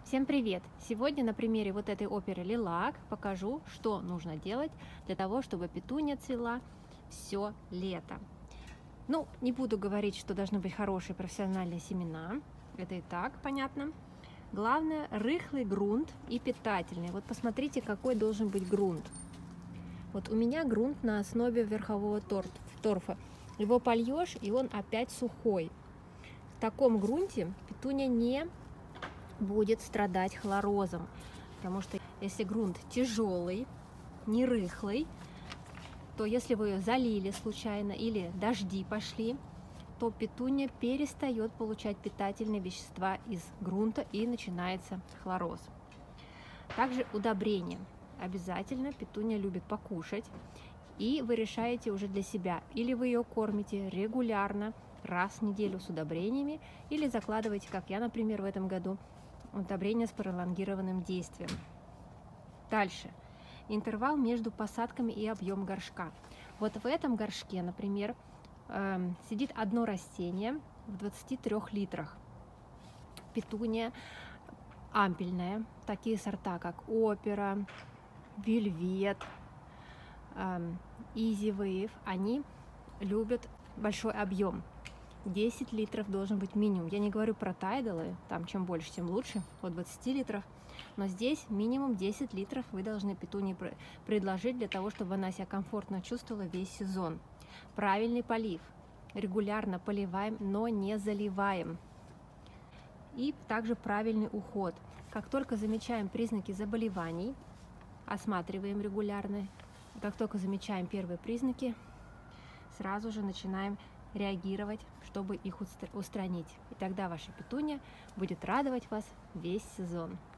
Всем привет! Сегодня на примере вот этой оперы Лилак покажу, что нужно делать для того, чтобы петуния цвела все лето. Ну, не буду говорить, что должны быть хорошие профессиональные семена, это и так понятно. Главное, рыхлый грунт и питательный. Вот посмотрите, какой должен быть грунт. Вот у меня грунт на основе верхового торфа. Его польешь, и он опять сухой. В таком грунте петуния не будет страдать хлорозом, потому что если грунт тяжелый, не рыхлый, то если вы ее залили случайно или дожди пошли, то петуния перестает получать питательные вещества из грунта и начинается хлороз. Также удобрение. Обязательно петуния любит покушать, и вы решаете уже для себя, или вы ее кормите регулярно, раз в неделю с удобрениями, или закладываете, как я, например, в этом году, удобрения с пролонгированным действием. Дальше. Интервал между посадками и объем горшка. Вот в этом горшке, например, сидит одно растение в 23 литрах. Петуния ампельная. Такие сорта, как Опера, Вельвет, Easy Wave, они любят большой объем. 10 литров должен быть минимум. Я не говорю про тайдалы, там чем больше, тем лучше, от 20 литров. Но здесь минимум 10 литров вы должны петунии предложить для того, чтобы она себя комфортно чувствовала весь сезон. Правильный полив. Регулярно поливаем, но не заливаем. И также правильный уход. Как только замечаем признаки заболеваний, осматриваем регулярно. Как только замечаем первые признаки, сразу же начинаем реагировать, чтобы их устранить. И тогда ваша петуния будет радовать вас весь сезон.